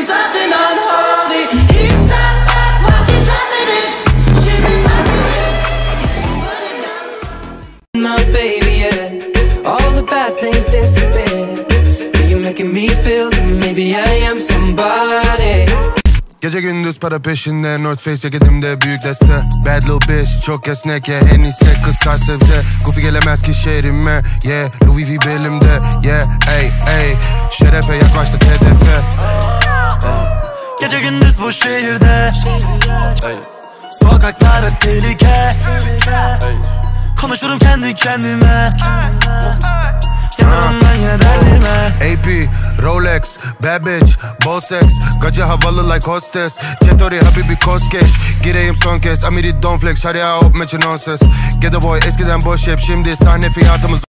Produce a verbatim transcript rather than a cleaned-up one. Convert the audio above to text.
doing something unholy. East side back while she dropping it. She be popping it. Put it down slowly. My baby, yeah. All the bad things disappear. You're making me feel that maybe I am somebody. Gece gündüz para peşinde, North Face ceketimde büyük deste. Bad little bitch, çok esnek ya, en iyisi kız sar sebze. Goofy gelemez ki şehrime, yeah. Louis V belimde, yeah. Ey ey, şerefe yaklaştık hedefe. Gece gündüz bu şehirde, sokaklar hep tehlike. Konuşurum kendi kendime, yanarım ben yine derdime. A P, Rolex, bad bitch, Bosex. Gacı havalı like hostess. Çetori habibi Koskeş. Gireyim son kez, Amiri Donflex. Hadi ya hop meçin on ses. Get the boy eskiden boş hep, şimdi sahne fiyatımız